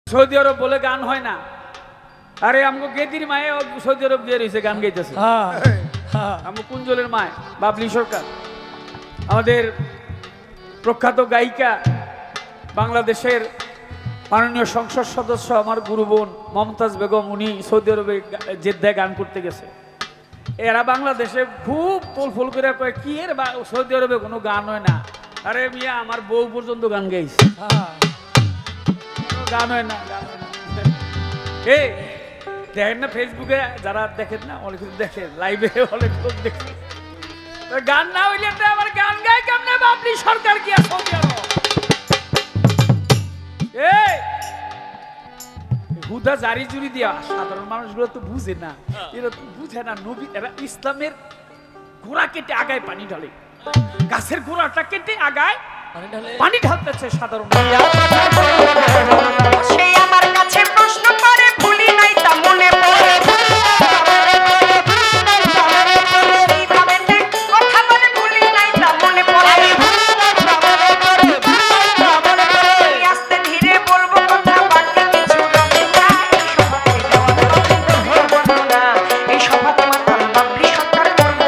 Saudi আরব বলে গান হয় না। আরে আমগো গেদির মায়ে সৌদি আরব দিয়ে রয়েছে গান গাইতেছে। আমগো কুঞ্জলের মায় বাবলি সরকার, আমাদের প্রখ্যাত গায়িকা, বাংলাদেশের মাননীয় সংসদ সদস্য আমার গুরু বোন মমতাজ বেগম, উনি সৌদি আরবে জেদ্দায় গান করতে গেছে। এরা বাংলাদেশে খুব তোলফোল করে কয় কি এর সৌদি আরবে কোনো গান হয় না। আরে মিয়া আমার বউ পর্যন্ত গান গাইছে, গান হয় না, গান হয় না। এই দেখেন না ফেসবুকে, যারা দেখেন না অনেক কিছু দেখেন, লাইভে অনেক লোক দেখে, গান না হইলে আমার গান গায় কেমনে বাবলি সরকার কি আর সৌদি আরব। এই হুদা জারি জুরি দিয়া সাধারণ মানুষগুলো তো বুঝে না, এরা তো বুঝে না। নবী এরা ইসলামের গোড়া কেটে আগায় পানি ঢালে, গাছের গোড়াটা কেটে আগায় পানি ঢালতেছে সাধারণ। সেই আমার কাছে প্রশ্ন করে ভুলি নাই তা মনে পড়ে, কথা বলে ভুলি নাই তা মনে পড়ে, আস্তে ধীরে বলবো কথা বাকি কিছু রবে না, এই সভা তোমার বাবলি সরকার করবো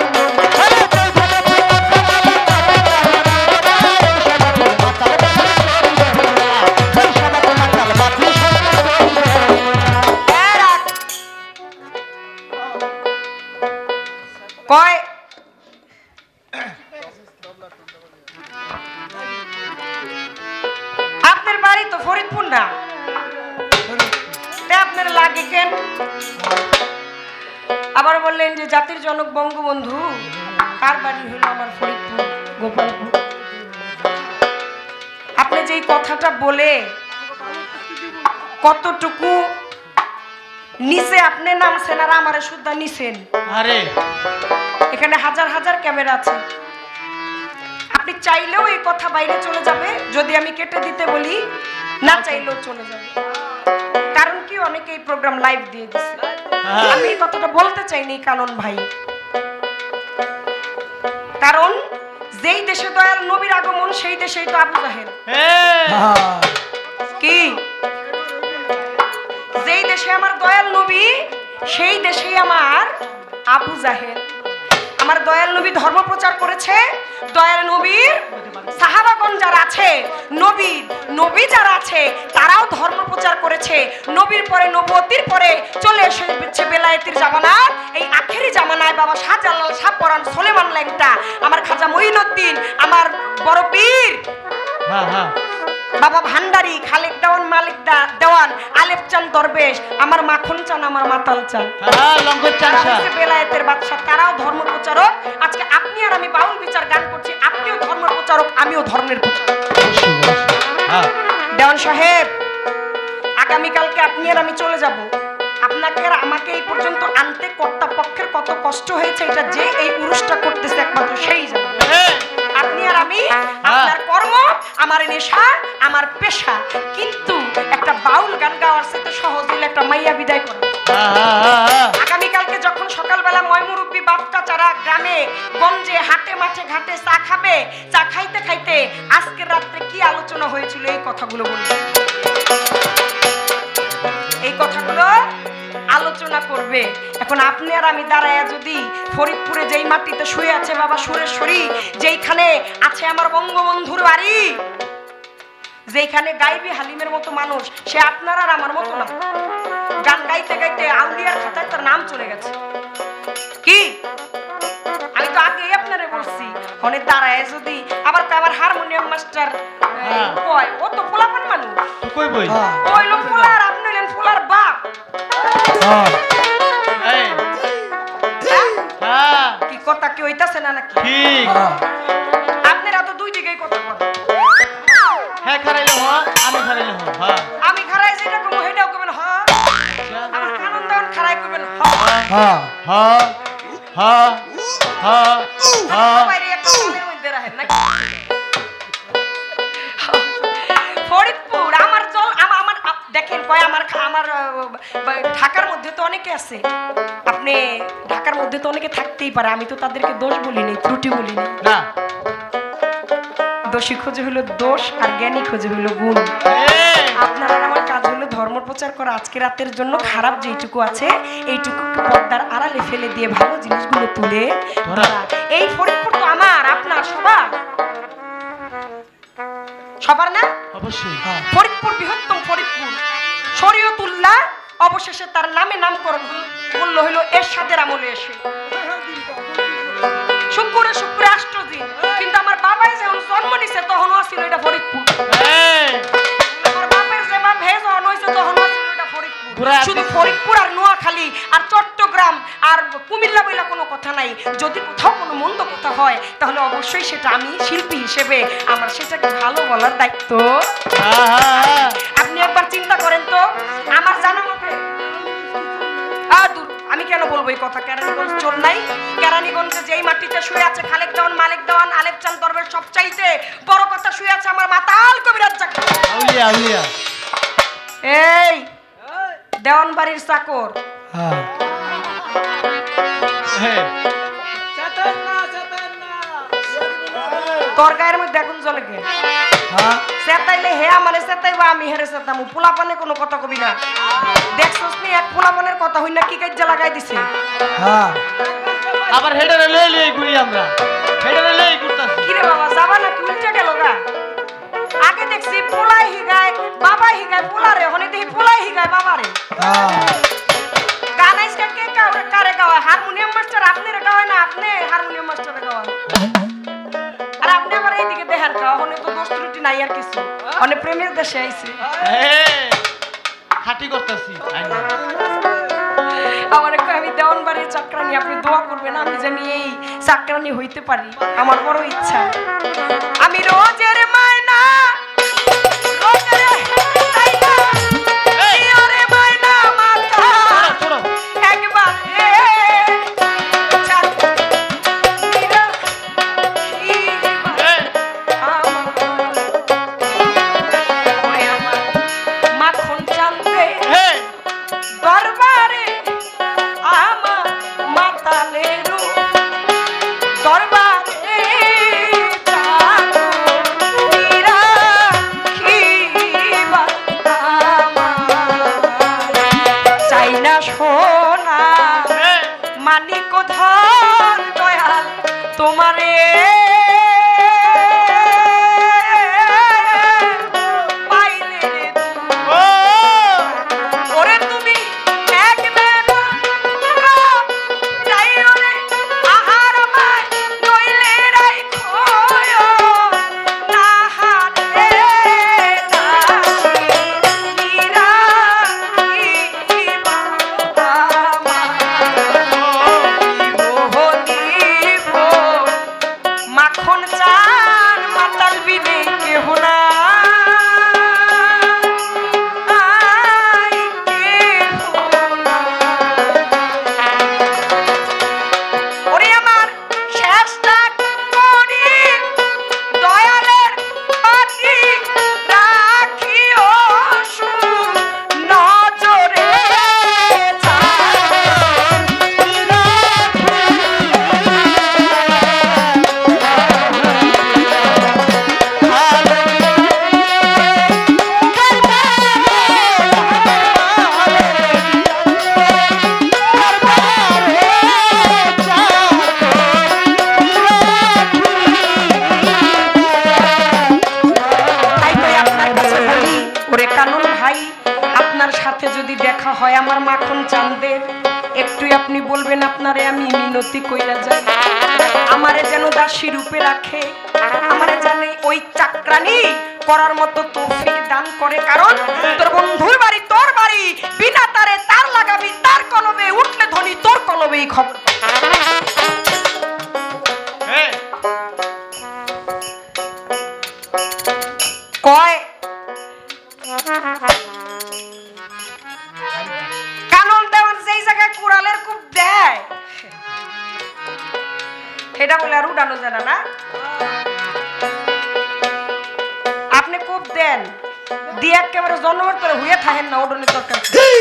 কয় আপনার বাড়ি তো ফরিদপুর না, আপনার লাগে কেন? আবার বললেন যে জাতির জনক বঙ্গবন্ধু কার বাড়ি হলো আমার ফরিদপুর গোপালপুর। আপনি যেই কথাটা বলে কতটুকু নিচে আপনি নামছেন আর আমারে শুদ্ধা নিছেন। আরে এখানে হাজার হাজার ক্যামেরা আছে, আপনি চাইলেও এই কথা বাইরে চলে যাবে, যদি আমি কেটে দিতে বলি না চাইলেও চলে যাবে। কারণ কি, অনেকে এই প্রোগ্রাম লাইভ দিয়ে দিচ্ছে। আমি এই কথাটা বলতে চাইনি কানন ভাই, কারণ যেই দেশে দয়াল নবীর আগমন সেই দেশেই তো আবু জাহেল। কি যেই দেশে আমার দয়াল নবী সেই দেশেই আমার আবু জাহেল। আমার দয়াল নবী ধর্ম প্রচার করেছে, দয়াল নবীর সাহাবাগণ যারা আছে, নবী যারা আছে তারাও ধর্ম প্রচার করেছে। নবীর পরে নবুয়তির পরে চলে এসেছে বেলায়েতের জামানা। এই আখেরি জামানায় বাবা শাহজালাল, শাহ পরাণ, সুলেমান ল্যাংটা, আমার খাজা মঈনুদ্দিন, আমার বড় পীর বাবা ভান্ডারি, খালেক দেওয়ান, মালিক দেওয়ান, আলেপ চান দরবেশ, আমার মাখন চান, আমার মাতাল চান, বেলায়েতের বাদশা, তারাও ধর্ম প্রচারক। আজকে আপনি আর আমি বাউল বিচার গান করছি, আপনিও ধর্ম প্রচারক, আমিও ধর্মের প্রচারক। দেওয়ান সাহেব, আগামীকালকে আপনি আর আমি চলে যাব। আপনাকে আর আমাকে এই পর্যন্ত আনতে কর্তা পক্ষের কত কষ্ট হয়েছে, এটা যে এই উরুষটা করতেছে একমাত্র সেই জানে। আপনি আর আমি, আপনার কর্ম, আমার নেশা, আমার পেশা, কিন্তু একটা বাউল গান গাওয়ার সাথে সহজ হলে একটা মাইয়া বিদায় করে। আগামীকালকে যখন সকালবেলা ময়মুরব্বী বাপটা চারা গ্রামে গঞ্জে হাটে মাঠে ঘাটে চা খাবে, চা খাইতে খাইতে আজকের রাত্রে কি আলোচনা হয়েছিল এই কথাগুলো বলবে, এই কথাগুলো আলোচনা করবে। এখন আপনি আর আমি দাঁড়ায় যদি ফরিদপুরে যেই মাটিতে শুয়ে আছে বাবা সুরেশ্বরী, যেইখানে আছে আমার বঙ্গবন্ধুর বাড়ি, যেখানে গাইবি হালিমের মতো মানুষ, সে আপনার আর আমার মতো না। গান গাইতে গাইতে আউলিয়ার খাতায় তার নাম চলে গেছে। কি আমি তো আগেই আপনারে বলছি, অনেক দাঁড়ায় যদি আবার আমার হারমোনিয়াম মাস্টার কয়, ও তো পোলাপান মানুষ, ওই লোক পোলার, আপনি হলেন পোলার বাপ। কি কথা কি হইতাছে না নাকি? আপনারা তো দুই দিকেই কথা বলেন। হ্যাঁ খারাইলে হ, আমি খারাইলে হ। আমি খারাই যেটা কমু হেটাও কবেন হ, আমার কানন দান খারাই কবেন হ। বাইরে একটা মনের মধ্যে রাখেন নাকি? ফরিদপুর আমার চল, আমার দেখেন কয় আমার ঢাকার মধ্যে তো অনেকে আছে, আপনি ঢাকার মধ্যে তো অনেকে থাকতেই পারে, আমি তো তাদেরকে দোষ বলিনি, ত্রুটি বলিনি না। দোষী খোঁজে হলো দোষ আর জ্ঞানী খোঁজে হলো গুণ। আপনার আর আমার কাজ হলো ধর্ম প্রচার করা আজকে রাতের জন্য খারাপ যেটুকু আছে এইটুকু পর্দার আড়ালে ফেলে দিয়ে ভালো জিনিসগুলো তুলে ধরা। এই ফরিদপুর তো আমার আপনার সবার না? অবশ্যই। ফরিদপুর বৃহত্তম ফরিদপুর, শরীয়তুল্লাহ অবশেষে তার নামে নামকরণ করলো হইল এরশাদের আমলে এসে। শুক্রে শুক্রে আষ্টদিন, কিন্তু আমার বাবাই যখন জন্ম নিছে তখনও ছিল এটা ফরিদপুর। আমার বাপের যে বাপ হে যখন হয়েছে তখনও ছিল এটা ফরিদপুর। শুধু ফরিদপুর আর নোয়াখালী আর চট্টগ্রাম আর কুমিল্লা বইলা কোনো কথা নাই। যদি কোথাও কোনো মন্দ কথা হয় তাহলে অবশ্যই সেটা আমি শিল্পী হিসেবে আমার সেটাকে ভালো বলার দায়িত্ব। আপনি একবার চিন্তা করেন তো, আমার জানা মতে আমি কেন বলবো এই কথা, কেরানীগঞ্জ চোর নাই? কেরানীগঞ্জে যেই মাটিতে শুয়ে আছে খালেক দেওয়ান, মালিক দেওয়ান, আলেপ চান দরবেশ, সবচাইতে বড় কথা শুয়ে আছে আমার মাতাল কবিরাজ জাগা। আউলিয়া আউলিয়া। এই দেওয়ান বাড়ির চাকর, তোর গায়ের মধ্যে এখন চলে গে সেতাইলে হে আমারে সেতাইবা, আমি হেরে সেতামু। পোলাপানে কোনো কথা কবি না। দেখছস নি এক পোলাপানের কথা হই না কি কাজ্জা লাগাই দিছে। আবার হেডারে লই লই ঘুরি আমরা, হেডারে লই ঘুরতাছি। কি রে বাবা যাবা না কি উল্টা গেল গা? আগে দেখছি পোলাই হিগায় বাবা হিগায় পোলারে, হনে দেখি পোলাই হিগায় বাবারে। গান আইসকা কে কারে গাওয়া? হারমোনিয়াম মাস্টার আপনারে গাওয়ায় না আপনি হারমোনিয়াম মাস্টারে গাওয়ান? আর আপনি আবার এইদিকে দেখার গাওয়া, হনে তো দোষ ত্রুটি নাই আর কিছু, হনে প্রেমের দেশে আইছে। খাটি করতেছি। আমার একটু আমি দেওয়ান বাড়ির চাকরানি, আপনি দোয়া করবেন আমি জানি এই চাকরানি হইতে পারি, আমার বড় ইচ্ছা। আমি রোজের মায়না রোজের তাইনা ওরে মায়না মাথা একবার মাখন চান্দে দরবারে আমার মাতালের দরবারে চাই না সোনা মানিক ধন দয়াল তোমারে হয় আমার মাখন চাঁদের একটু আপনি বলবেন আপনারে আমি মিনতি কইরা যাই, আমারে যেন দাসী রূপে রাখে, আমারে জানে ওই চাকরানি করার মতো তৌফিক দান করে। কারণ তোর বন্ধুর বাড়ি তোর বাড়ি, বিনা তারে তার লাগাবি, তার কলবে উঠলে ধ্বনি তোর কলবেই খবর। কয় কানন দেওয়ান সেই জায়গায় কুড়ালের কূপ দেয়, এটা বলে আর উড়ানো জানা না। আপনি কূপ দেন দিয়ে একেবারে জন্মের তোরে হইয়া থাকেন না, ওডনের দরকার।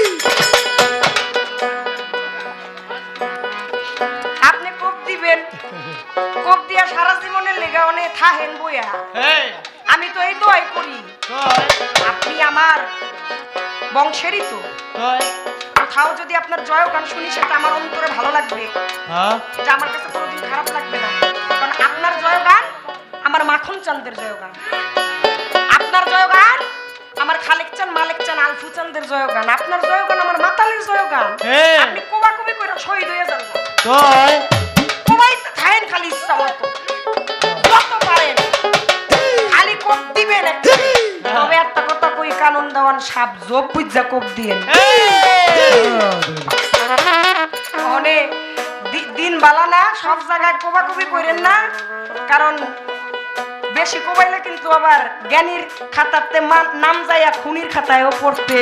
আপনি কূপ দিবেন, কূপ দিয়া সারা জীবনের লেগা অনেক থাকেন বইয়া। আমি তো এই দোয়াই করি, আপনি আমার বংশেরই তো। কোথাও যদি আপনার জয় গান শুনি সেটা আমার অন্তরে ভালো লাগবে, যে আমার কাছে কোনোদিন খারাপ লাগবে না। কারণ আপনার জয় গান আমার মাখন চাঁদের জয় গান, আপনার জয় গান আমার খালেক চান, মালেক চান, আলফু চাঁদের জয় গান, আপনার জয় গান আমার মাতালের জয় গান। আপনি কোবাকুবি করে শহীদ হয়ে যান না, কোবাইতে থাকেন খালি ইচ্ছা মতো, যত পারেন খালি কোপ দিবেন। তবে একটা কথা কই, কানুন দেওয়ান সাপ জব বুঝা কোপ দিয়েন। অনেক দিন বালা না, সব জায়গায় কোবাকুবি করেন না, কারণ বেশি কোবাইলে কিন্তু আবার জ্ঞানীর খাতাতে নাম যাইয়া খুনির খাতায়ও পড়তে।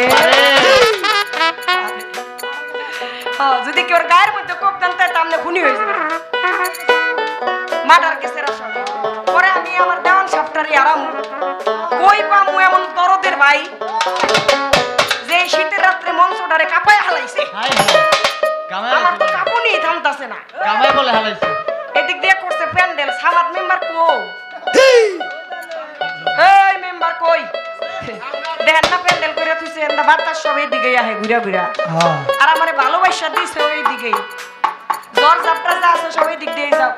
যদি কেউ গায়ের মধ্যে কোপ দেন তাই তাহলে খুনি হয়ে যাবে, মার্ডার কেসের আসামি। পরে আমি আমার দেওয়ান সাপটারই আরাম কই পামু এমন দরদের ভাই, যে শীতের রাত্রে মঞ্চটারে কাঁপায় হালাইছে। আমার তো কাঁপুনি থামতাছে না, এদিক দিয়ে করছে প্যান্ডেল। সামাদ মেম্বার কো, এই মেম্বার কই, দেখেন না প্যান্ডেল করে তুইছে না, বার্তার সব এইদিকে আহে ঘুরা ঘুরা, আর আমারে ভালোবাসা দিছে ওই দিকেই। জ্বর যাত্রা যা আছে সব এই দিক দিয়ে যাও।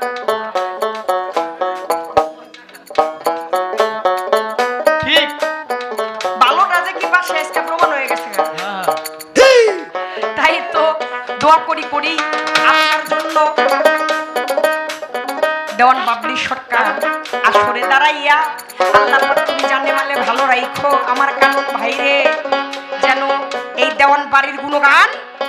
ঠিক ভালোটা যে কি পাশে আজকে প্রমাণ হয়ে গেছে। তাই তো দোয়া করি করি আপনার জন্য দেওয়ান বাবলি সরকার আসরে দাঁড়াইয়া, আল্লাহ তুমি জানে মালে ভালো রাখো আমার কানুন ভাইরে, যেন এই দেওয়ান বাড়ির গুণগান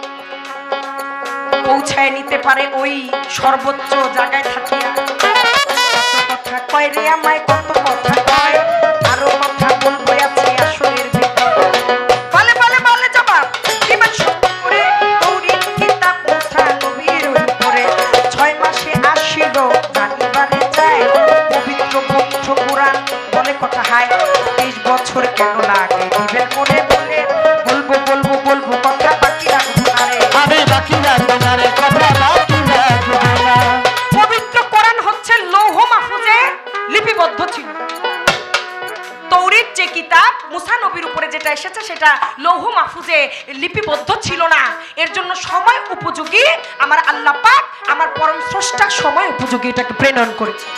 পৌঁছায় নিতে পারে ওই সর্বোচ্চ জায়গায় থাকিয়া। কথা কয় রে আমায়, কত কথা কয়, আরো কথা বলবো আছে আসরের ভিতর। বলে বলে বলে জবাব দিবেন সত্য করে, তৌরিত কিতাব মুসা নবীর উপরে 6 মাসে আসিল জানিবারে চায়, পবিত্র গ্রন্থ কোরআন বলে কথা হায়, 30 বছর কেন লাগে দিবেন করে বলে, বলবো বলবো বলবো কথা বাকি রাখবো না রে, আমি বাকি রাখবো না রে, কথা বাকি রাখবো না। পবিত্র কোরআন হচ্ছে লৌহ মাহফুজে লিপিবদ্ধ ছিল। তৌরিত যে কিতাব মুসা নবীর উপরে যেটা এসেছে সেটা লৌহ মাহফুজে লিপিবদ্ধ ছিল না। এর জন্য সময় উপযোগী আমার আল্লাহ পাক, আমার পরম স্রষ্টা সময় উপযোগী এটাকে প্রেরণ করেছে।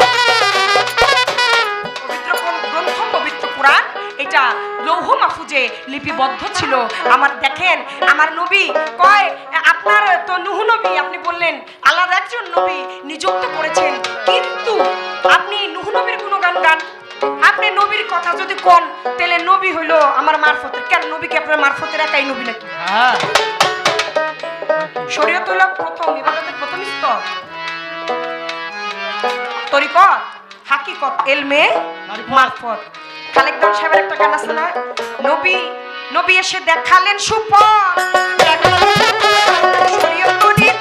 পবিত্র গ্রন্থ পবিত্র কোরআন এটা লৌহ মাহফুজে লিপিবদ্ধ ছিল। আমার দেখেন আমার নবী কয়, আপনার তো নূহ নবী আপনি বললেন আলাদা একজন নবী নিযুক্ত করেছেন, কিন্তু আপনি নূহ নবীর গুণগান গান, আপনি নবীর কথা যদি কোন তাহলে নবী হইলো আমার মারফতের। কেন নবী কি আপনার মারফতের একাই নবী নাকি? শরীয়ত হলো প্রথম, ইবাদতের প্রথম স্তর। তরিকত, হাকিকত, ইলমে মারফত। খালেকদার সাহেবের একটা গান আছে না, নবী নবী এসে দেখালেন সুপথ, শরীয়ত নিত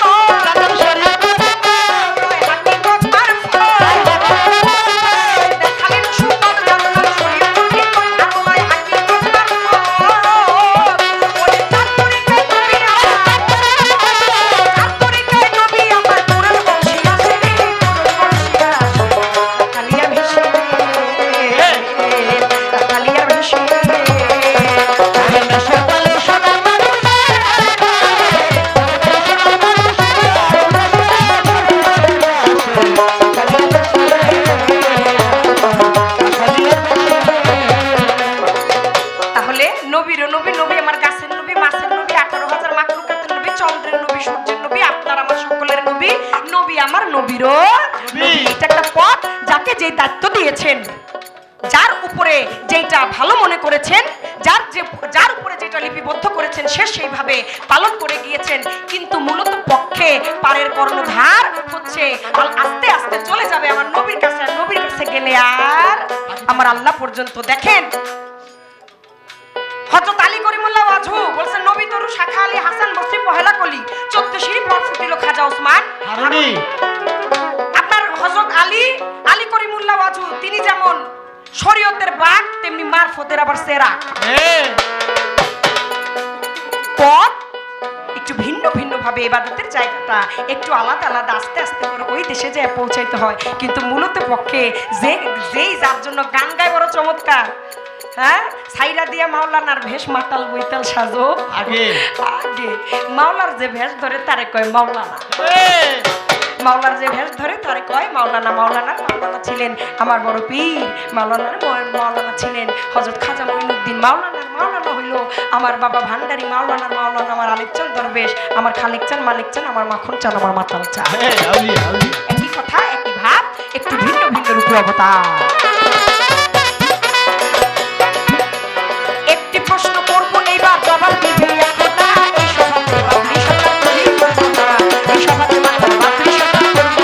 হাকিকত মারফত, দেখালেন সুপথ শরীয়ত নিত আল্লাহ হাকিকত মারফত। ওরে তার তরিকায় নবী আমার, তার তরিকায় নবী আমার, কোরআন বংশী আছে রে, কোরআন বংশী আছে কালিয়া ভেসে, কালিয়া ভেসে যে দায়িত্ব দিয়েছেন, যার উপরে যেটা ভালো মনে করেছেন, যার উপরে যেটা লিপিবদ্ধ করেছেন সে সেইভাবে পালন করে গিয়েছেন। কিন্তু মূলত পক্ষে পারের কর্ণধার হচ্ছে আস্তে আস্তে চলে যাবে আমার নবীর কাছে, আর নবীর কাছে গেলে আর আমার আল্লাহ পর্যন্ত। দেখেন হযরত আলী করিমুল্লাহ ওয়াজহু বলছেন, নবী তরু শাখা আলী হাসান বসরি পহেলা কলি 14 সিঁড়ি পর ফুটিল খাজা ওসমান হারুনি। আপনার হযরত আলী করিমুল্লাহ ওয়াজহু তিনি যেমন শরীয়তের বাঘ, তেমনি মারফতের আবার সেরা। পথ একটু ভিন্ন ভিন্ন ভাবে ইবাদতের জায়গাটা একটু আলাদা আলাদা আস্তে আস্তে করে ওই দেশে যেয়ে পৌঁছাইতে হয়। কিন্তু মূলত পক্ষে যেই যার জন্য গান গায় বড় চমৎকার, হ্যাঁ, সাইরা দিয়া মাওলানার ভেষ মাতাল বইতাল সাজো আগে আগে মাওলার যে ভেষ ধরে তারে কয় মাওলানা, মাওলার যে ভেষ ধরে তারে কয় মাওলানা। মাওলানার মাওলানা ছিলেন আমার বড় পীর, মাওলানার মাওলানা ছিলেন হযরত খাজা মঈনুদ্দিন, মাওলানার মাওলানা হইল আমার বাবা ভান্ডারী, মাওলানার মাওলানা আমার আলেকচান দরবেশ, আমার খালেক চান, মালিক চান, আমার মাখন চান, আমার মাতাল চান। একই কথা একই ভাব, একটু ভিন্ন ভিন্ন রূপে অবতার। একটি প্রশ্ন করব এইবার, জবাব দিবে এখন না। এই সভাতে বাবলি সরকার করিব না, এই সভাতে মাতাল বাবলি সরকার করব।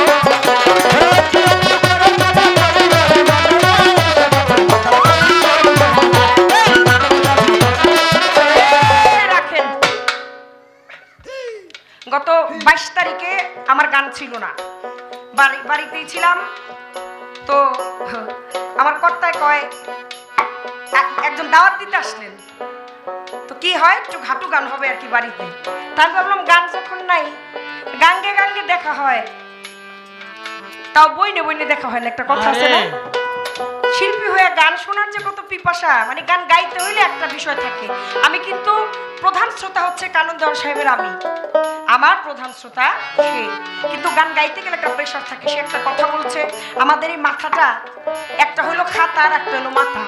রাখেন, গত 22 তারিখে আমার গান ছিল না, বাড়িতেই ছিলাম। তো আমার কর্তায় কয় একজন দাওয়াত দিতে আসলেন, তো কি হয় একটু ঘাটু গান হবে আর কি বাড়িতে। তার ভাবলাম গান যখন নাই, গাঙ্গে গাঙ্গে দেখা হয়, তাও বইনে বইনে দেখা হয় না, একটা কথা আছে না, শিল্পী হয়ে গান শোনার যে কত পিপাসা, মানে গান গাইতে হইলে একটা বিষয় থাকে। আমি কিন্তু প্রধান শ্রোতা হচ্ছে কানন দেওয়ান সাহেবের, আমি আমার প্রধান শ্রোতা সে, কিন্তু গান গাইতে গেলে একটা প্রেশার থাকে। সে একটা কথা বলছে, আমাদের এই মাথাটা একটা হলো খাতা আর একটা হলো মাথা।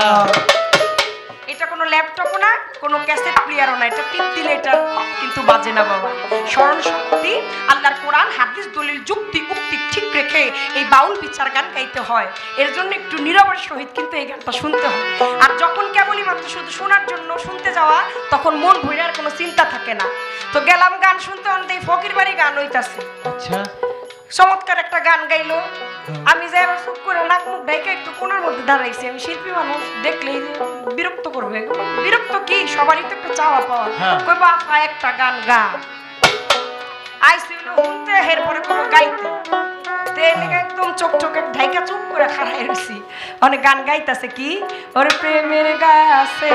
এটা কোনো ল্যাপটপও না, কোনো ক্যাসেট প্লেয়ারও না, এটা টিপ দিলে এটা কিন্তু বাজে না বাবা। স্মরণ শক্তি, আল্লাহর কোরআন হাদিস দলিল যুক্তি উক্তি ঠিক রেখে এই বাউল বিচার গান গাইতে হয়। এর জন্য একটু নীরবের সহিত কিন্তু এই গানটা শুনতে হয়। আর যখন কেবলই মাত্র শুধু শোনার জন্য শুনতে যাওয়া, তখন মন ভরে আর কোনো চিন্তা থাকে না। তো গেলাম গান শুনতে, অন্তে ফকির বাড়ি গান হইতাছে, আচ্ছা চমৎকার একটা গান গাইলো। আমি যাই আবার চুপ করে নাক মুখ ঢাইকা একটু কোনার মধ্যে দাঁড়াইছি। আমি শিল্পী মানুষ, দেখলেই বিরক্ত করবে। বিরক্ত কি, সবারই তো একটা চাওয়া পাওয়া। কই বাবা একটা গান গা, আইসি হলো শুনতে, এরপরে কোনো গাইতে, একদম চোখ চোখে ঢাইকা চুপ করে খাড়াই রইছি। অনেক গান গাইতাছে কি, ওরে প্রেমের গাছে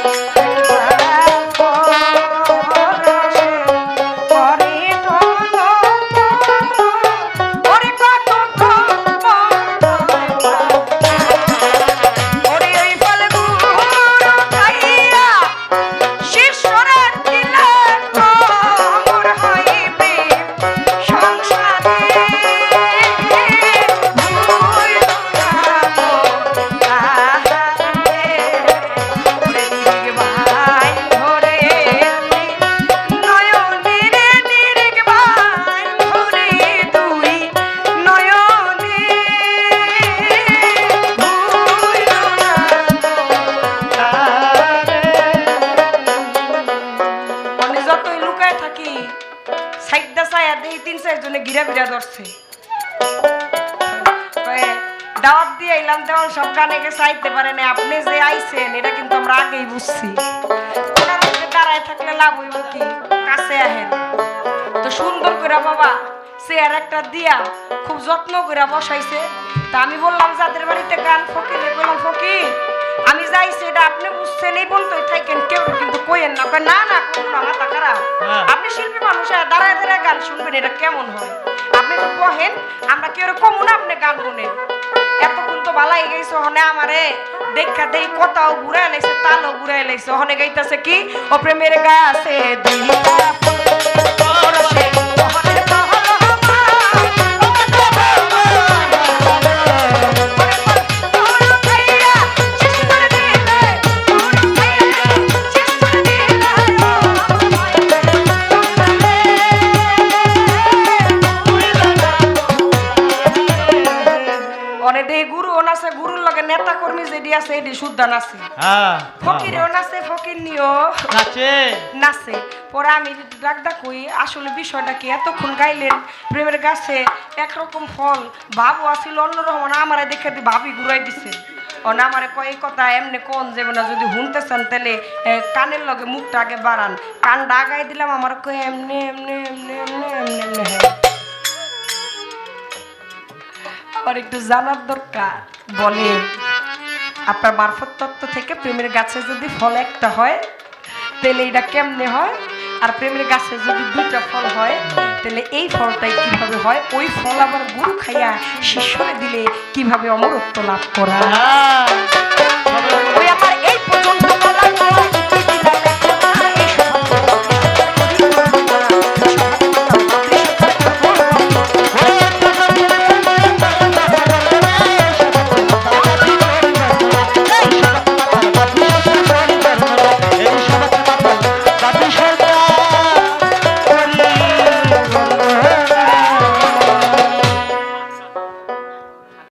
দাওয়াত দিয়ে এলাম, তেমন সব গানে চাইতে পারে না। আপনি যে আইছেন এটা কিন্তু আমরা আগেই বুঝছি। ওনার মধ্যে দাঁড়ায় থাকলে লাভ হইব কি, কাছে আহেন। তো সুন্দর করে বাবা চেয়ার একটা দিয়া খুব যত্ন করে বসাইছে। তা আমি বললাম যাদের বাড়িতে গান ফকিরে, বললাম ফকির আমি যাইছি এটা আপনি বুঝছেন, এই বলতেই থাকেন, কেউ কিন্তু কইেন না। না না কোনো না, মাথা খারাপ। আপনি শিল্পী মানুষ, দাঁড়ায় দাঁড়ায় গান শুনবেন, এটা কেমন হয়? আপনি তো কহেন, আমরা কেউ কমু না, আপনি গান শোনেন। এতক্ষণ তো ভালাই গেছে, হনে আমারে দেখা দেই কথাও ঘুরাই লাইছে, তালও ঘুরাই লাইছে। হনে গাইতেছে কি, ও প্রেমের গাছে গুরুর লগে নেতা কর্মী যেটি আছে এটি শুদ্ধ নাচে, ফকিরও নাচে, ফকির নিও নাচে। পরে আমি ডাকদা কই আসলে বিষয়টা কি, এতক্ষণ গাইলেন প্রেমের গাছে একরকম ফল, ভাবও আসিল অন্যরকম, আমার দেখে ভাবি ঘুরাই দিছে। অন আমারে কয় কথা এমনি কোন যাবে না, যদি শুনতে চান তাহলে কানের লগে মুখটা আগে বাড়ান। কানটা আগাই দিলাম, আমার কয় এমনি এমনি এমনি এমনি এমনি এমনি। হ্যাঁ আমার একটু জানার দরকার, বলে আপনার মারফত তত্ত্ব থেকে প্রেমের গাছে যদি ফল একটা হয় তাহলে এটা কেমনে হয়? আর প্রেমের গাছে যদি দুইটা ফল হয় তাহলে এই ফলটাই কিভাবে হয়, ওই ফল আবার গুরু খাইয়া শিষ্যরে দিলে কিভাবে অমরত্ব লাভ করা।